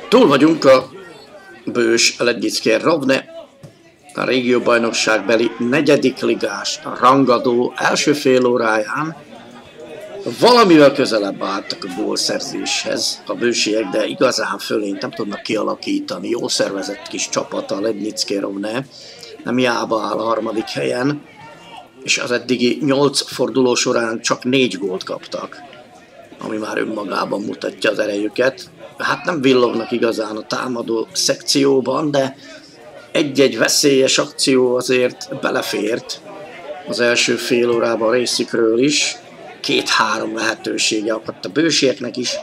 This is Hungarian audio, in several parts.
Túl vagyunk a bős Lednicki Rovne, a régióbajnokságbeli negyedik ligás rangadó első fél óráján. Valamivel közelebb álltak a gólszerzéshez a bősiek, de igazán fölényt nem tudnak kialakítani. Jó szervezett kis csapata a Lednicki Rovne, nem hiába áll a harmadik helyen, és az eddigi 8 forduló során csak 4 gólt kaptak, ami már önmagában mutatja az erejüket. Hát nem villognak igazán a támadó szekcióban, de egy-egy veszélyes akció azért belefért az első fél órában részükről is. 2-3 lehetősége akadt a bősieknek is.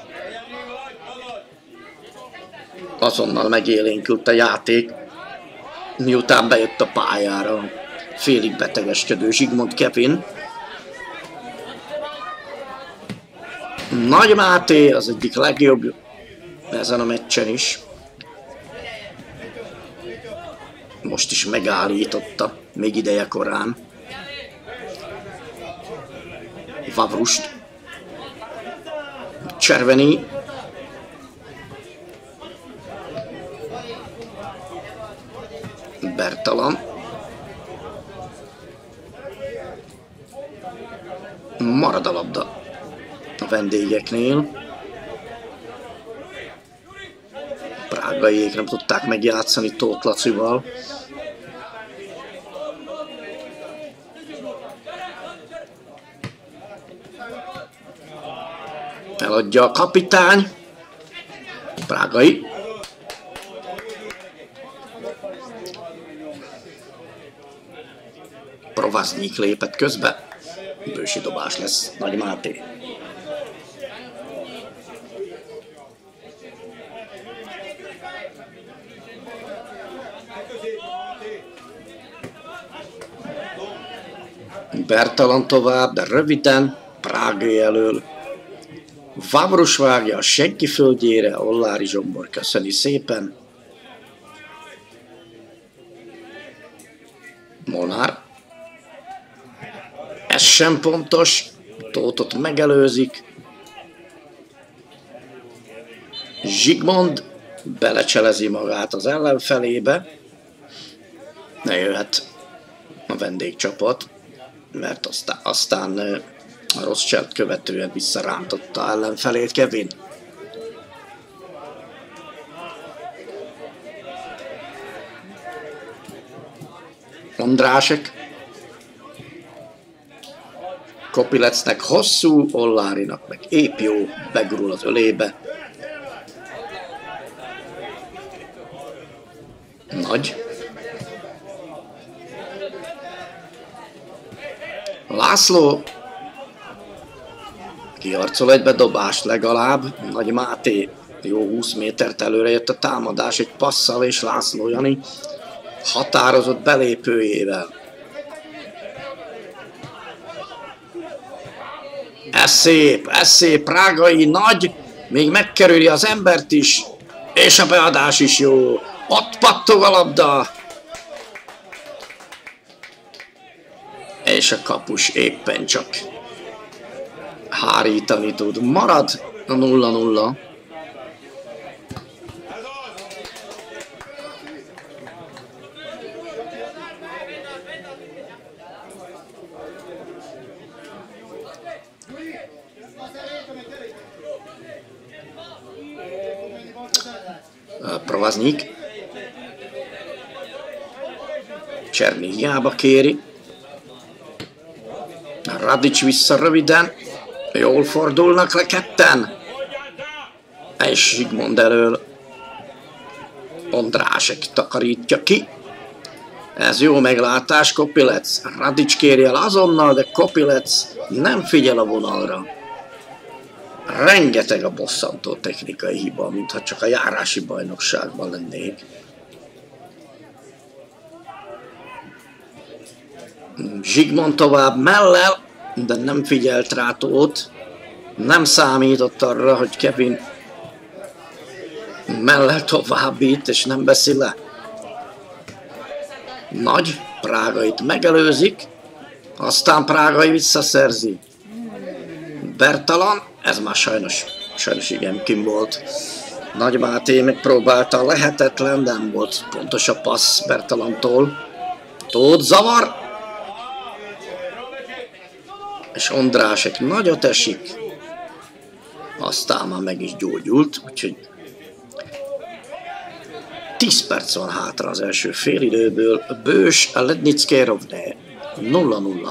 Azonnal megélénkült a játék, miután bejött a pályára félig betegeskedő Zsigmond Kevin. Nagy Máté az egyik legjobb ezen a meccsen is. Most is megállította, még ideje korán. Vavrust. Cserveni. Bertalan. Marad a labda a vendégeknél. Prágaiék nem tudták megjátszani Tóth Lacival. Eladja a kapitány. Prágai. Provaznyik lépett közbe. Bősi dobás lesz Nagy Máté. Bertalan tovább, de röviden Prágai elől. Vavrus vágja a senki földjére, Ollári Zsombor köszöni szépen. Molnár. Ez sem pontos, Tóthot megelőzik. Zsigmond belecselezi magát az ellenfelébe. Ne jöhet a vendégcsapat, mert aztán a rossz cselt követően visszarántotta ellenfelét Kevin. Ondrásek. Kopilecnek hosszú, Ollárinak meg épp jó, begurul az ölébe. Nagy. László. Kiharcol egy bedobást legalább. Nagy Máté jó 20 métert előre jött a támadás egy passzal, és László Jani határozott belépőjével. Ez szép, Prágai Nagy, még megkerüli az embert is, és a beadás is jó. Ott pattog a labda. És a kapus éppen csak hárítani tud. Marad a 0-0. Provaznyik. Cserny hiába kéri. Radics vissza röviden. Jól fordulnak le ketten. És Zsigmond elől Ondrásek takarítja ki. Ez jó meglátás, Kopilec. Radics kéri el azonnal, de Kopilec nem figyel a vonalra. Rengeteg a bosszantó technikai hiba, mintha csak a járási bajnokságban lennék. Zsigmond tovább mellel, de nem figyelt rá Tóth. Nem számított arra, hogy Kevin mellel továbbít, és nem veszi le. Nagy, Prágait megelőzik, aztán Prágai visszaszerzi. Bertalan, ez már sajnos igen kim volt. Nagy Máté megpróbálta a lehetetlen, nem volt pontos a passz Bertalantól. Tóth zavar! És Ondrásek nagyot esik. Aztán már meg is gyógyult, úgyhogy 10 perc van hátra az első félidőből. Bős a Lednicki Rovne 0-0.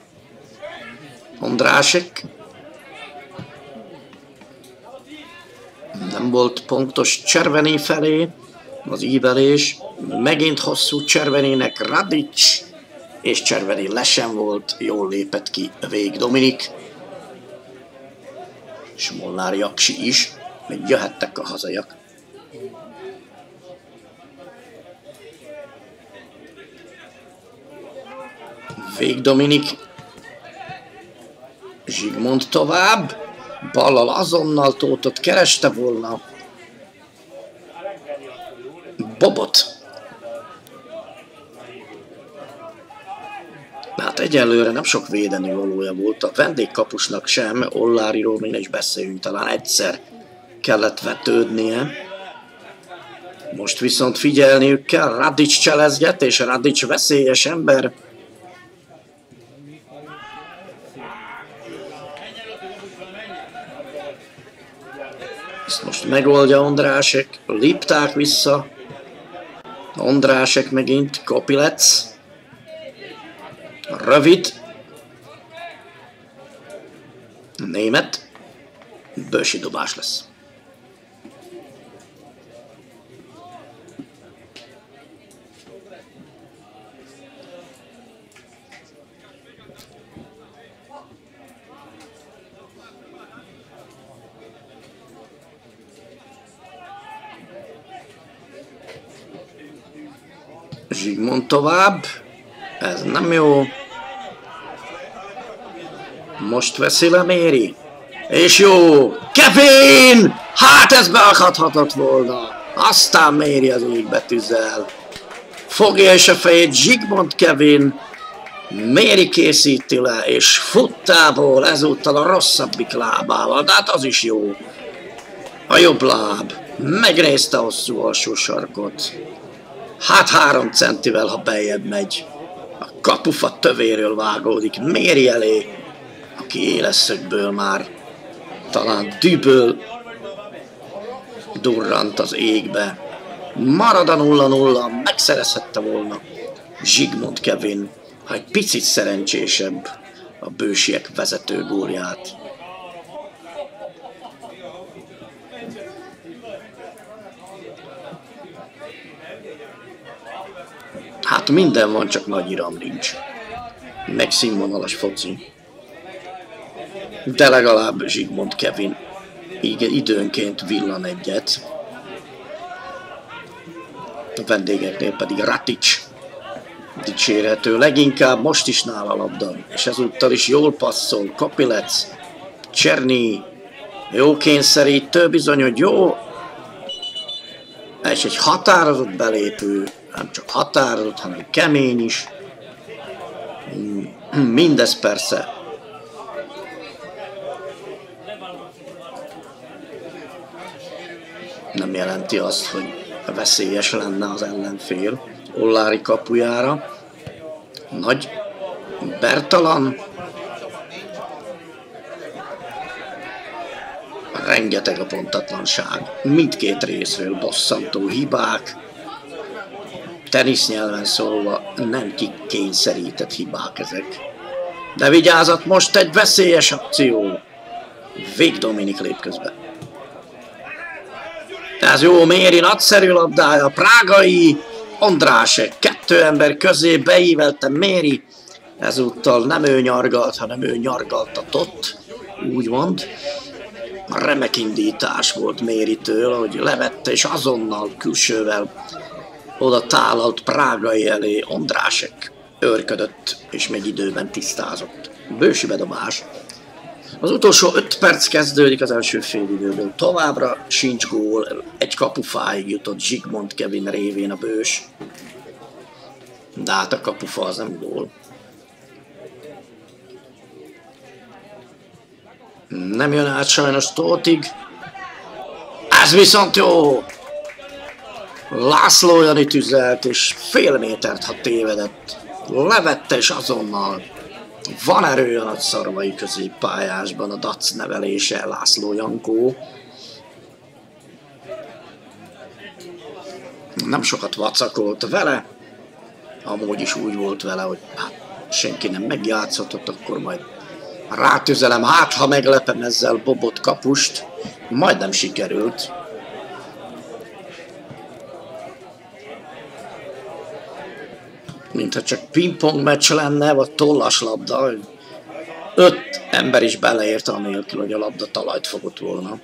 Ondrásek. Nem volt pontos Cservené felé az ívelés. Megint hosszú Cservenének Radics, és Cservené lesen volt, jól lépett ki Vég Dominik. És Molnár Jaksi is, még jöhettek a hazaiak. Vég Dominik. Zsigmond tovább. Ballal azonnal Tóthot kereste volna. Bobot. Hát egyelőre nem sok védeni valója volt a vendégkapusnak sem, Olláriról még is beszéljünk, talán egyszer kellett vetődnie. Most viszont figyelniük kell, Radics cselezget, és Radics veszélyes ember. Ezt most megoldja Ondrásek, lépták vissza. Ondrásek megint, Kopilec. Rövid. Német. Bősi dobás lesz. Zsigmond tovább. Ez nem jó. Most veszi le Méri. És jó! Kevin! Hát ez beakadhatott volna. Aztán Méri az égbe tüzel. Fogja is a fejét Zsigmond Kevin. Méri készíti le, és futtából ezúttal a rosszabbik lábával. De hát az is jó. A jobb láb. Megnézte a hosszú alsó sarkot. Hát 3 centivel, ha beljebb megy. A kapufa tövéről vágódik Méri elé, aki éleszögből már talán düböl durrant az égbe. Marad a 0-0, megszerezhette volna Zsigmond Kevin, ha egy picit szerencsésebb a bősiek vezető gólját. Hát minden van, csak nagy iram nincs. Meg színvonalas foci. De legalább Zsigmond Kevin időnként villan egyet. A vendégeknél pedig Radics dicsérhető. Leginkább most is nála a labda. És ezúttal is jól passzol. Kopilec, Cserny, jó kényszerítő, bizony, hogy jó. És egy határozott belépő, nem csak határozott, hanem kemény is. Mindez persze nem jelenti azt, hogy veszélyes lenne az ellenfél Ollári kapujára. Nagy Bertalan. Rengeteg a pontatlanság. Mindkét részről bosszantó hibák. Tenisznyelven szólva nem kikényszerített hibák ezek. De vigyázat, most egy veszélyes akció. Vég Dominik lép közbe. Ez jó, Méri nagyszerű labdája, Prágai, Ondrásek, 2 ember közé beívelte Méri. Ezúttal nem ő nyargalt, hanem ő nyargaltatott, úgymond. Remek indítás volt Méritől, hogy levette és azonnal külsővel oda tálalt Prágai elé. Ondrásek őrködött és még időben tisztázott. Bősi bedobás. Az utolsó 5 perc kezdődik az első félidőből. Továbbra sincs gól, egy kapufáig jutott Zsigmond Kevin révén a Bős. De hát a kapufa az nem gól. Nem jön át sajnos Tóthig. Ez viszont jó! László Jani tüzelt, és fél métert, ha tévedett. Levette, és azonnal van erő a nagyszarvai középpályásban a Dac nevelése, László Jankó. Nem sokat vacakolt vele, amúgy is úgy volt vele, hogy hát senki nem megjátszhatott, akkor majd rátüzelem, hát ha meglepem ezzel Bobot kapust, majdnem sikerült. Mintha csak pingpong meccs lenne, vagy tollas labda, 5 ember is beleért anélkül, hogy a labda talajt fogott volna.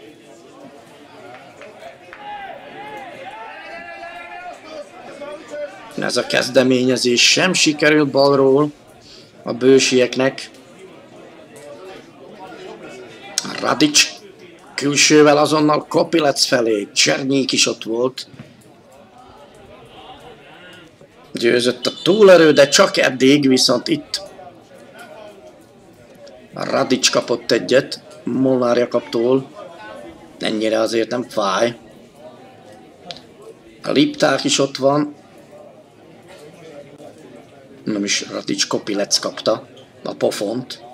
Ez a kezdeményezés sem sikerült balról a bősieknek. Radics külsővel azonnal Kopilec felé, Csernyék is ott volt. Győzött a túlerő, de csak eddig, viszont itt Radics kapott egyet Molnár Jakabtól. Ennyire azért nem fáj. A Lipták is ott van. Nem is Radics, Kopilec kapta a pofont.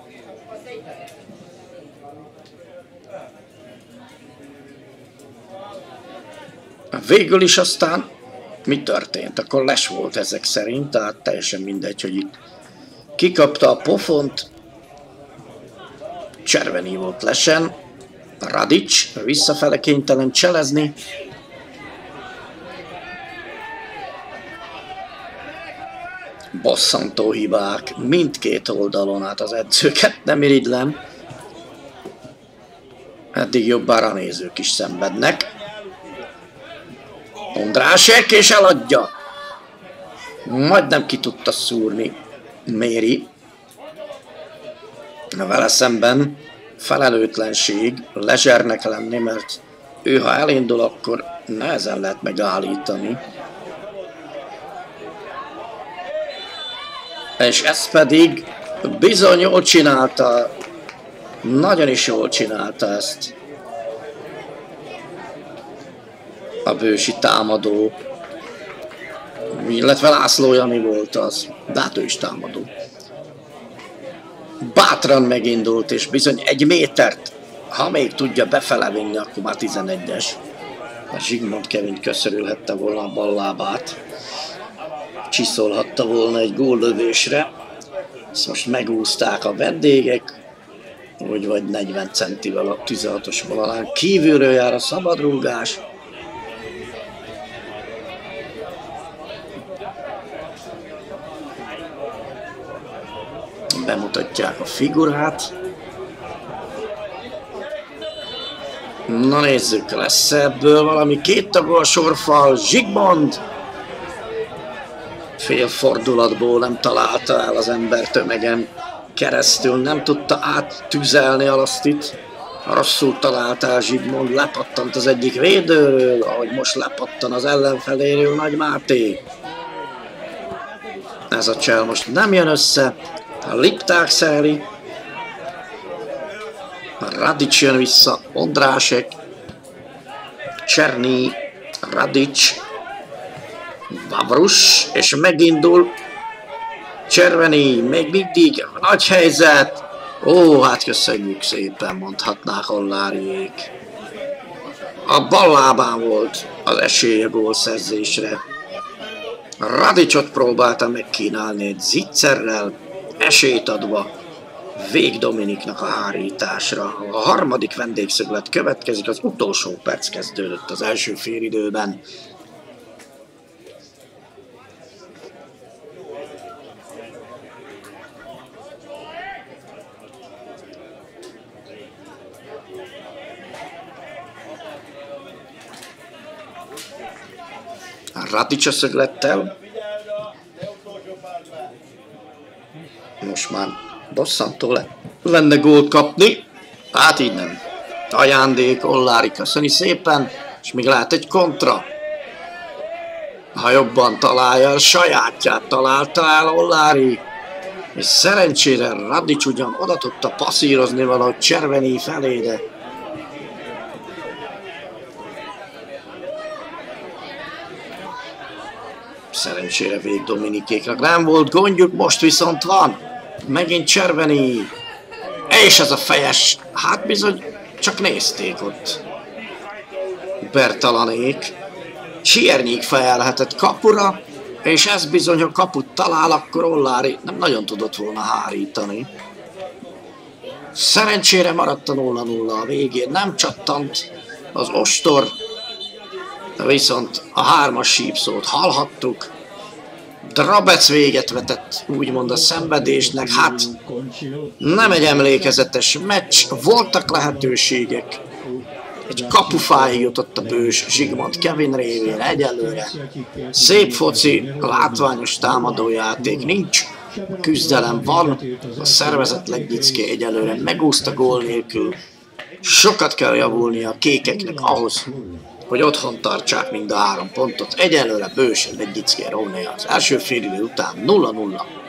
Végül is aztán mi történt? Akkor les volt ezek szerint, tehát teljesen mindegy, hogy itt kikapta a pofont. Cserveny volt lesen. Radics visszafele kénytelen cselezni. Bosszantó hibák mindkét oldalon, hát az edzőket nem irigylem. Eddig jobbára nézők is szenvednek. Ondrásek, és eladja. Majdnem ki tudta szúrni Méri. Vele szemben felelőtlenség Lezsernek lenni, mert ő ha elindul, akkor nehezen lehet megállítani. És ezt pedig bizony jól csinálta. Nagyon is jól csinálta ezt a bősi támadó. Illetve László Jani volt az, de hát ő is támadó. Bátran megindult, és bizony 1 métert, ha még tudja befele vinni, akkor már 11-es. A Zsigmond Kevin köszörülhette volna a bal lábát. Csiszolhatta volna egy góllövésre. Ezt most megúzták a vendégek, úgy vagy 40 centivel a 16-os vonalán. Kívülről jár a szabadrúgás. Bemutatják a figurát. Na nézzük, lesz ebből valami kéttagol sorfal. Zsigmond fél fordulatból nem találta el az embertömegen keresztül, nem tudta áttüzelni a lasztit. Rosszul találta Zsigmond, lepattant az egyik védőről, ahogy most lepattan az ellenfeléről Nagy Máté. Ez a csel most nem jön össze. A Lipták szereli. A Radics jön vissza, Ondrásek, Cserny, Radics, Vavrus, és megindul Cserveny, még mindig nagy helyzet. Ó, hát köszönjük szépen, mondhatnák Holláriék. A bal lábán volt az esély a gólszerzésre. Radicsot próbálta megkínálni egy zicserrel, esélyt adva Vég Dominiknak a hárításra. A harmadik vendégszöglet következik, az utolsó perc kezdődött az első félidőben. Radics a szöglettel. Most már bosszantó lenne gólt kapni. Hát így nem. Ajándék, Ollári köszöni szépen, és még lehet egy kontra. Ha jobban találja, sajátját találta el Ollári. És szerencsére Radics ugyan oda tudta passzírozni valahogy Cserveny felé, de Szerencsére végig Dominikéknak nem volt gondjuk, most viszont van. Megint Cserveni. És ez a fejes. Hát bizony, csak nézték ott. Bertalanék. Siernyék fejelhetett kapura, és ez bizony, ha kaput talál, akkor Ollári nem nagyon tudott volna hárítani. Szerencsére maradt a 0-0 a végén, nem csattant az ostor, de viszont a 3-as sípszót hallhattuk. Drabec véget vetett, úgymond a szenvedésnek, hát nem egy emlékezetes meccs, voltak lehetőségek. Egy kapufáig jutott a bős Zsigmond Kevin révén egyelőre. Szép foci, látványos támadójáték nincs, küzdelem van, a szervezet Legnicki egyelőre megúszta gól nélkül. Sokat kell javulnia a kékeknek ahhoz, hogy otthon tartsák mind a 3 pontot. Egyelőre bős Legnicki Rovné az első félidő után 0-0.